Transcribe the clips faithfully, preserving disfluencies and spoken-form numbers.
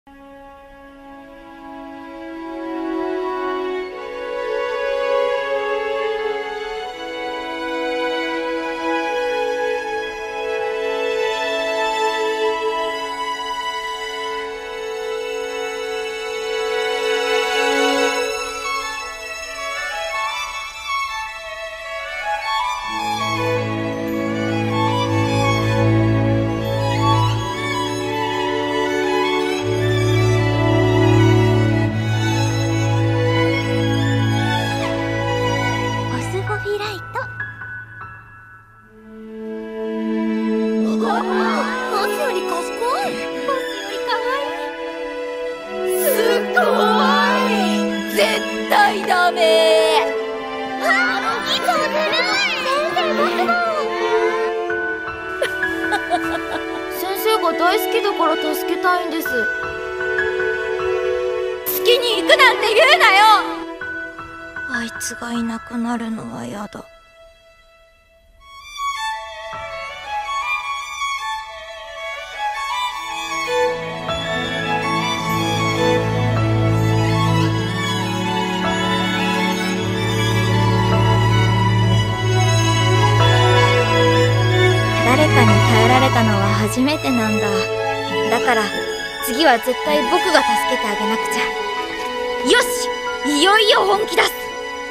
大好きだから助けたいんです。 月に行くなんて言うなよ。 あいつがいなくなるのはやだ。誰かに耐えられたのは初めてなんだ。だから次は絶対僕が助けてあげなくちゃ。よし、いよいよ本気出す。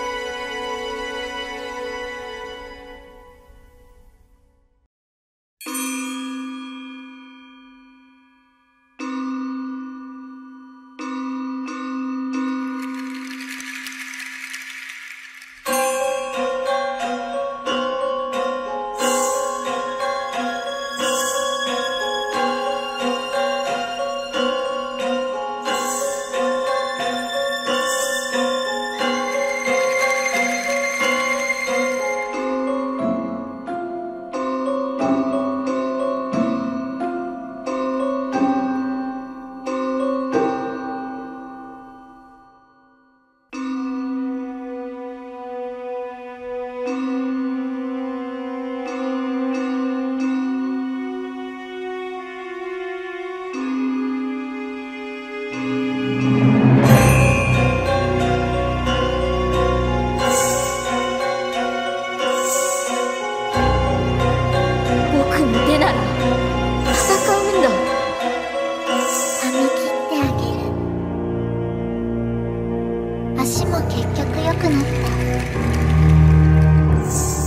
足も結局良くなった。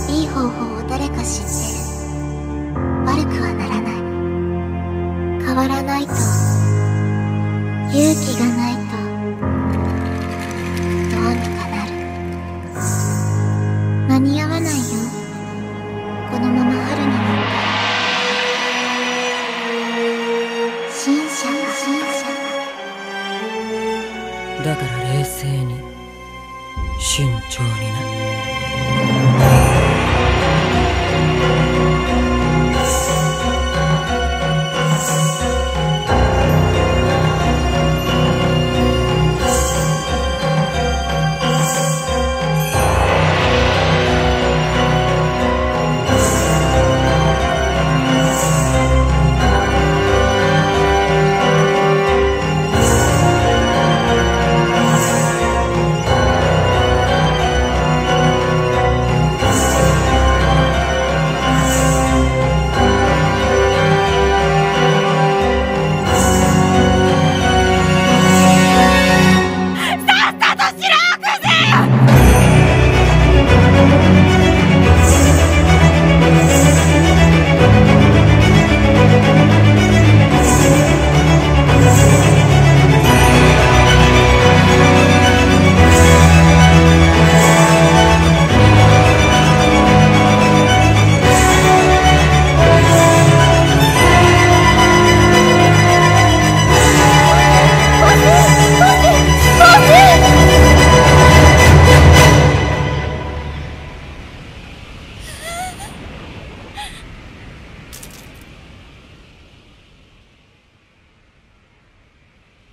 いい方法を誰か知ってる。悪くはならない。変わらないと、勇気がないと、どうにかなる。間に合わないよ、このまま春になったら。新車が新車がだから冷静に慎重にな。